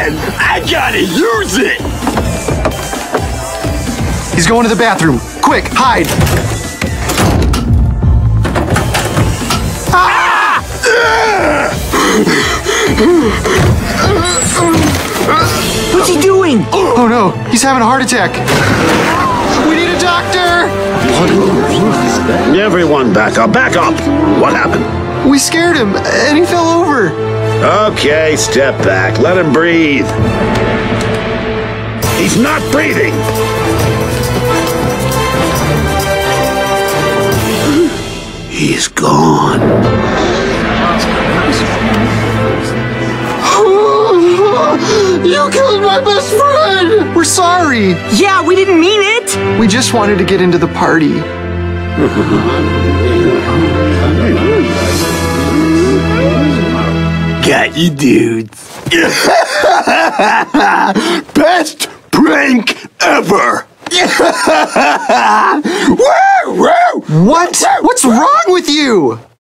man! I gotta use it! He's going to the bathroom. Quick, hide! Ah! What's he doing? Oh no, he's having a heart attack. We need a doctor! Everyone back up, back up! What happened? We scared him, and he fell over. Okay, step back. Let him breathe. He's not breathing! He's gone. You killed my best friend! We're sorry. Yeah, we didn't mean it! We just wanted to get into the party. Got you, dudes. Best prank ever! Woo, woo. What? What's wrong with you?